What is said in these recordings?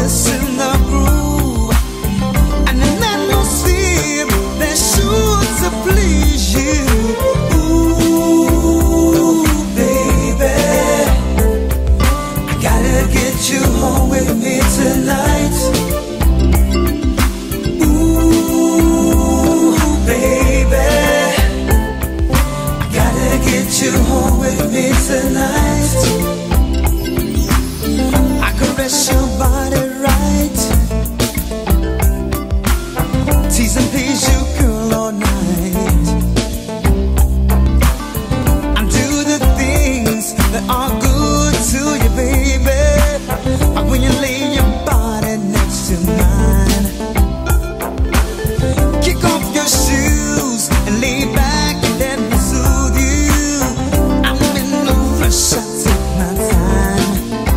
us in the groove, and an atmosphere that's sure to please you. Ooh, baby, I gotta get you home with me tonight. Ooh, baby, gotta get you home with me tonight. I caress your body right, tease and please you, girl, all night. And do the things that are good to you, baby. Like when you lay your body next to mine. Kick off your shoes and lay back and let me soothe you. I'm in no rush, I take my time.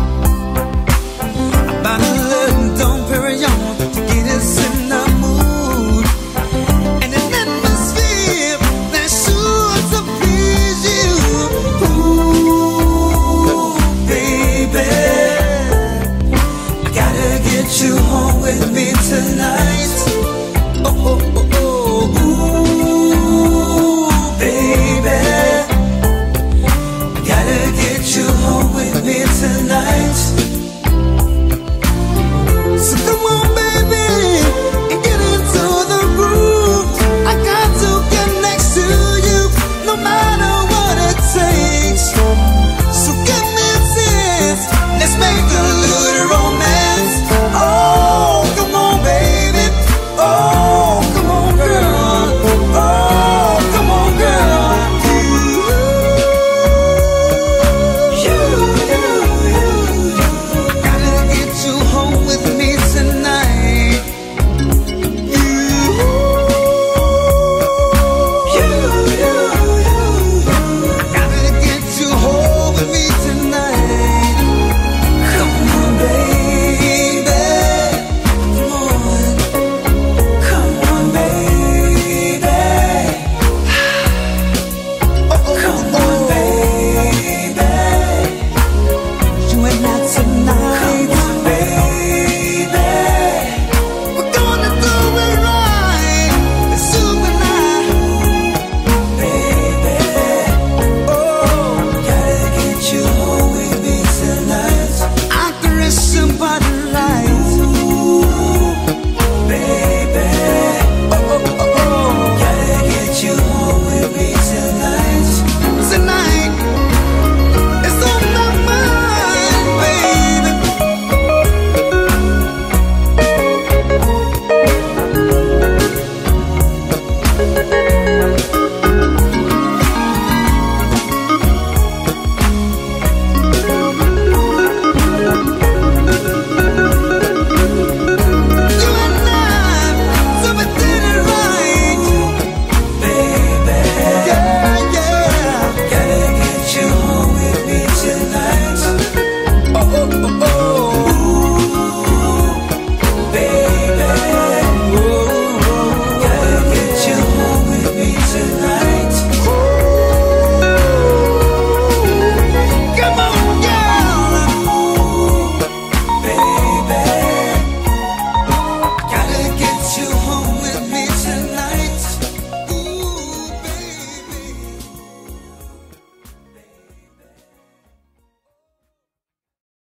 About a little Dom Perignon to get us in the mood, and an atmosphere that's sure to please you. Ooh, baby, I gotta get you home with me tonight. Oh, oh, oh, oh. Ooh, baby, I gotta get you home with me tonight. So come on, baby, and get into the groove. I got to get next to you, no matter what it takes. So give me a chance, let's make a little romance. Oh, come on, baby. Oh, come on, girl. Oh, come on, girl. You. Gotta get you home with me tonight. Gotta get you home with me tonight. Come on, baby. Come on. Come on, baby. Oh, come on, baby. You and I tonight. Come on, baby. We're gonna do it right. It's you and I, baby. Oh, gotta get you home with me tonight. I caress your body right. Ooh, baby. Oh, oh, oh, oh. Gotta get you home with me tonight. Tonight, it's on my mind, baby. You and I, so we did it right, baby. Yeah, yeah. Gotta get you home with me tonight. Oh, oh, oh, oh.